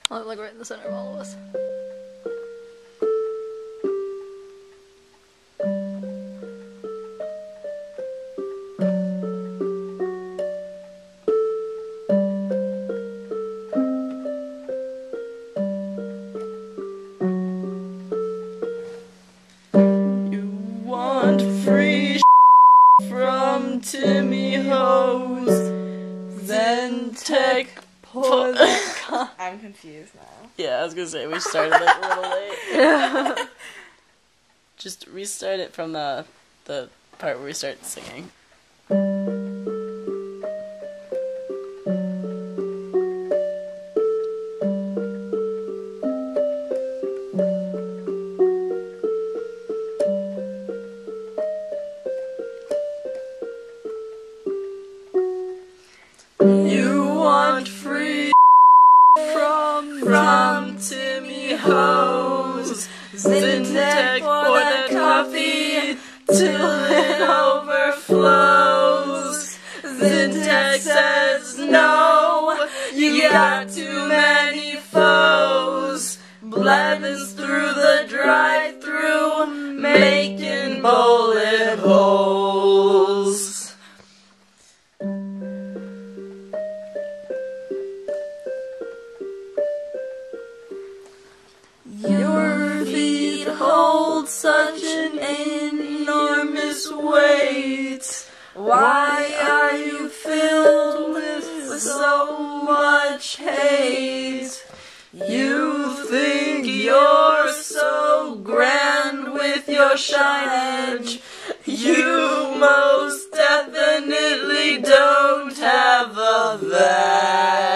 I'm like right in the center of all of us. You want free from Timmy Hose, Zientek. I'm confused now. Yeah, I was gonna say, we started like a little late. Just restart it from the part where we start singing. You want free from Timmy Hose, Zientek for the coffee till it overflows. Zientek says no, you got too many foes. Blevins through the drive-thru, making bullet holes. Your feet hold such an enormous weight. Why are you filled with so much hate? You think you're so grand with your shinage. You most definitely don't have a vag.